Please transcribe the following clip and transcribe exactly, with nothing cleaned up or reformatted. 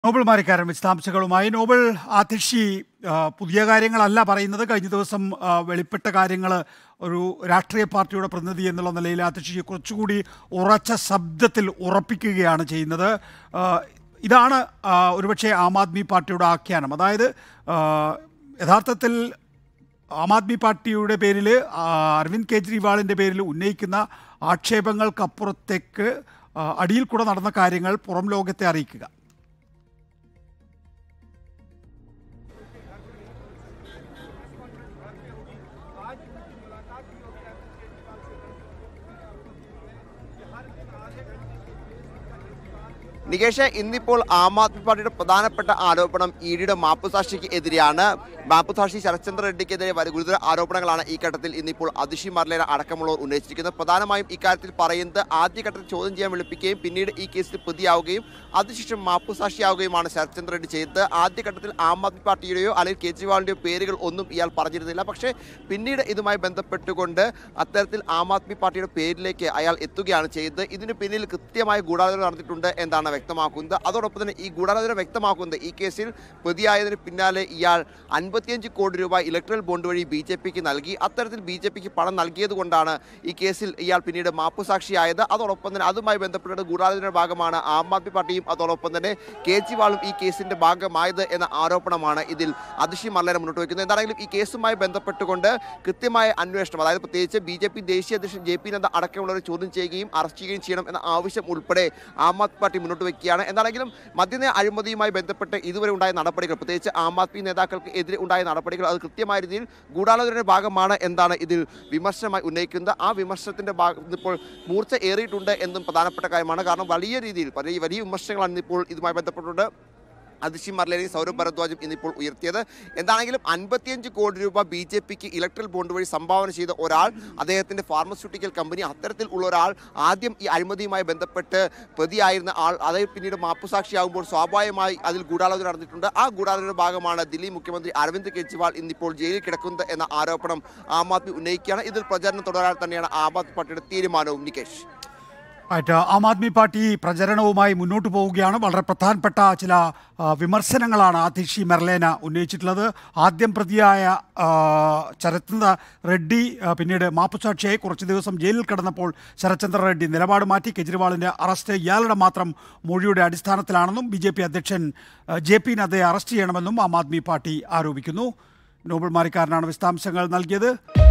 Nobel Marikkaran വിശദാംശങ്ങളുമായി. Nobel, Atishi പുതിയ കാര്യങ്ങളല്ല പറയുന്നത്. കഴിഞ്ഞ ദിവസം വെളിപ്പെട്ട കാര്യങ്ങൾ ഒരു രാഷ്ട്രീയ പാർട്ടിയുടെ പ്രതിനിധി എന്നുള്ള നിലയിൽ ആതിഷി കുറച്ചുകൂടി ഉറച്ച ശബ്ദത്തിൽ ഉറപ്പിക്കുകയാണ് ചെയ്യുന്നത്. ഇതാണ് ഒരുപക്ഷെ ആം ആദ്മി പാർട്ടിയുടെ ആഖ്യാനം. അതായത് യഥാർത്ഥത്തിൽ ആം ആദ്മി പാർട്ടിയുടെ പേരിൽ അരവിന്ദ് കെജ്രിവാളിൻ്റെ പേരിൽ ഉന്നയിക്കുന്ന ആക്ഷേപങ്ങൾക്കപ്പുറത്തേക്ക് അടിയിൽ കൂടെ നടന്ന കാര്യങ്ങൾ പുറം ലോകത്തെ അറിയിക്കുക. നികേഷ്, ഇന്നിപ്പോൾ ആം ആദ്മി പാർട്ടിയുടെ പ്രധാനപ്പെട്ട ആരോപണം ഇ ഡിയുടെ മാപ്പുസാക്ഷിക്ക് എതിരെയാണ്. മാപ്പുസാക്ഷി ശരത്ചന്ദ്ര റെഡ്ഡിക്കെതിരെ ഗുരുതര ആരോപണങ്ങളാണ് ഈ ഘട്ടത്തിൽ ഇന്നിപ്പോൾ അതിഷി മർലേന അടക്കമുള്ളവർ ഉന്നയിച്ചിരിക്കുന്നത്. പ്രധാനമായും ഇക്കാര്യത്തിൽ പറയുന്നത് ആദ്യഘട്ടത്തിൽ ചോദ്യം ചെയ്യാൻ വിളിപ്പിക്കുകയും പിന്നീട് ഈ കേസിൽ പ്രതിയാവുകയും അതിനുശേഷം മാപ്പുസാക്ഷിയാവുകയുമാണ് ശരത്ചന്ദ്ര റെഡ്ഡി ചെയ്തത്. ആദ്യഘട്ടത്തിൽ ആം ആദ്മി പാർട്ടിയുടെയോ അല്ലെങ്കിൽ കേജ്രിവാളിൻ്റെയോ പേരുകൾ ഒന്നും ഇയാൾ പറഞ്ഞിരുന്നില്ല. പക്ഷേ പിന്നീട് ഇതുമായി ബന്ധപ്പെട്ടുകൊണ്ട് അത്തരത്തിൽ ആം ആദ്മി പാർട്ടിയുടെ പേരിലേക്ക് അയാൾ എത്തുകയാണ് ചെയ്തത്. ഇതിന് പിന്നിൽ കൃത്യമായ ഗൂഢാലോചന നടന്നിട്ടുണ്ട് എന്നാണ് വ്യക്തമാക്കുന്നത്. അതോടൊപ്പം തന്നെ ഈ ഗൂഢാലോചന വ്യക്തമാക്കുന്നത് ഈ കേസിൽ പ്രതിയായതിന് പിന്നാലെ ഇയാൾ അൻപത്തിയഞ്ച് കോടി രൂപ ഇലക്ട്രൽ ബോണ്ട് വഴി ബി ജെ പിക്ക് നൽകി. അത്തരത്തിൽ ബി ജെ പിക്ക് പണം നൽകിയത് കൊണ്ടാണ് ഈ കേസിൽ ഇയാൾ പിന്നീട് മാപ്പുസാക്ഷിയായത്. അതോടൊപ്പം തന്നെ അതുമായി ബന്ധപ്പെട്ട ഗൂഢാലോചനയുടെ ഭാഗമാണ് ആം ആദ്മി പാർട്ടിയും അതോടൊപ്പം തന്നെ കേജ്രിവാളും ഈ കേസിന്റെ ഭാഗമായത് എന്ന ആരോപണമാണ് ഇതിൽ അതിഷി മർലേന മുന്നോട്ട് വയ്ക്കുന്നത്. എന്താണെങ്കിലും ഈ കേസുമായി ബന്ധപ്പെട്ടുകൊണ്ട് കൃത്യമായ അന്വേഷണം, അതായത് പ്രത്യേകിച്ച് ബി ജെ പി ദേശീയ അധ്യക്ഷൻ ജെ പി നദ്ദ അടക്കമുള്ളവരെ ചോദ്യം ചെയ്യുകയും അറസ്റ്റ് ചെയ്യുകയും ചെയ്യണം എന്ന ആവശ്യം ഉൾപ്പെടെ ആം ആദ്മി പാർട്ടി മുന്നോട്ട് വയ്ക്കുകയാണ്. എന്താണെങ്കിലും മദ്യനയ അഴിമതിയുമായി ബന്ധപ്പെട്ട് ഇതുവരെ ഉണ്ടായ നടപടികൾ, പ്രത്യേകിച്ച് ആം ആദ്മി നേതാക്കൾക്ക് എതിരെ ഉണ്ടായ നടപടികൾ അത് കൃത്യമായ രീതിയിൽ ഗൂഢാലോചനയുടെ ഭാഗമാണ് എന്താണ് ഇതിൽ വിമർശനമായി ഉന്നയിക്കുന്നത്. ആ വിമർശനത്തിന്റെ ഭാഗം ഇപ്പോൾ മൂർച്ച ഏറിയിട്ടുണ്ട് എന്നും പ്രധാനപ്പെട്ട കാര്യമാണ്. കാരണം വലിയ രീതിയിൽ വലിയ വലിയ വിമർശനങ്ങളാണ് ഇന്നിപ്പോൾ ഇതുമായി ബന്ധപ്പെട്ടുകൊണ്ട് അതിഷി മർലേനയും സൗരഭ് ഭരദ്വാജും ഇന്നിപ്പോൾ ഉയർത്തിയത്. എന്താണെങ്കിലും അൻപത്തിയഞ്ച് കോടി രൂപ ബി ജെ പിക്ക് ഇലക്ട്രൽ ബോണ്ട് വഴി സംഭാവന ചെയ്ത ഒരാൾ, അദ്ദേഹത്തിൻ്റെ ഫാർമസ്യൂട്ടിക്കൽ കമ്പനി, അത്തരത്തിൽ ഉള്ള ഒരാൾ ആദ്യം ഈ അഴിമതിയുമായി ബന്ധപ്പെട്ട് പ്രതിയായിരുന്ന ആൾ അതേ പിന്നീട് മാപ്പുസാക്ഷിയാകുമ്പോൾ സ്വാഭാവികമായി അതിൽ ഗൂഢാലോചന നടന്നിട്ടുണ്ട്. ആ ഗൂഢാലോചനയുടെ ഭാഗമാണ് ദില്ലി മുഖ്യമന്ത്രി അരവിന്ദ് കെജ്രിവാൾ ഇന്നിപ്പോൾ ജയിലിൽ കിടക്കുന്നത് എന്ന ആരോപണം ആം ആദ്മി ഉന്നയിക്കുകയാണ്. ഇതിൽ പ്രചരണം തുടരാൻ തന്നെയാണ് ആം ആദ്മി പാർട്ടിയുടെ തീരുമാനവും. നികേഷ്, ആയിട്ട് ആം ആദ്മി പാർട്ടി പ്രചരണവുമായി മുന്നോട്ട് പോവുകയാണ്. വളരെ പ്രധാനപ്പെട്ട ചില വിമർശനങ്ങളാണ് ആതിഷി മർലേന ഉന്നയിച്ചിട്ടുള്ളത്. ആദ്യം പ്രതിയായ ശരത്ചന്ദ്ര റെഡ്ഡി പിന്നീട് മാപ്പുസാക്ഷിയായി കുറച്ച് ദിവസം ജയിലിൽ കിടന്നപ്പോൾ ശരത്ചന്ദ്ര റെഡ്ഡി നിലപാട് മാറ്റി. കെജ്രിവാളിൻ്റെ അറസ്റ്റ് ഇയാളുടെ മാത്രം മൊഴിയുടെ അടിസ്ഥാനത്തിലാണെന്നും ബി ജെ പി അധ്യക്ഷൻ ജെ പി നദ്ദയെ അറസ്റ്റ് ചെയ്യണമെന്നും ആം ആദ്മി പാർട്ടി ആരോപിക്കുന്നു. നോബൽ മാരിക്കാരനാണ് വിശദാംശങ്ങൾ നൽകിയത്.